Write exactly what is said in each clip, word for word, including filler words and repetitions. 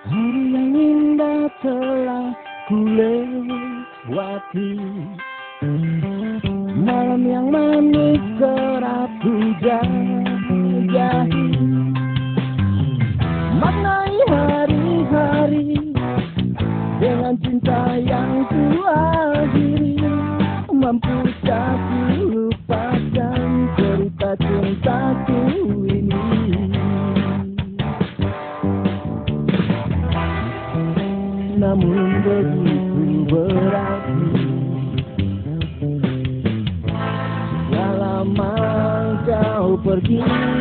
Hari yang indah telah kulewati, malam yang manis kerap kujajahi. Maknai hari-hari dengan cinta yang kuakhiri. Mampukah ku lupakan cerita cintaku ini? Namun begitu berarti sudah lama kau pergi.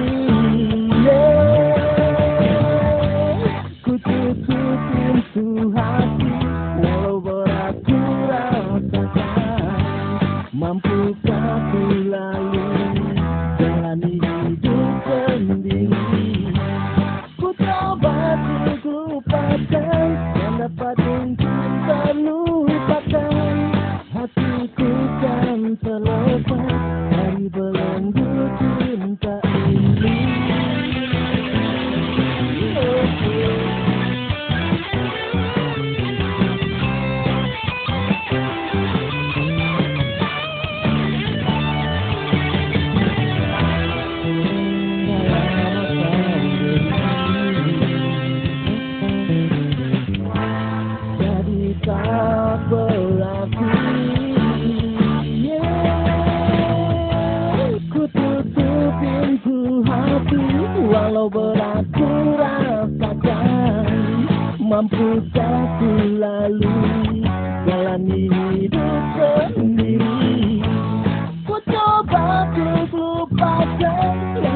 Ku tutup pintu hati walau berat ku rasakan. Mampukah ku lalui jalani hidup sendiri? Ku coba untuk lupakan yang dapat untuk terlupakan. Hatiku kan terlepas dari belenggu cinta ini. Tak berarti, yeah. Ku tutup pintu hati walau berat ku rasakan. Mampukah ku lalui jalani hidup sendiri? Ku coba untuk lupakan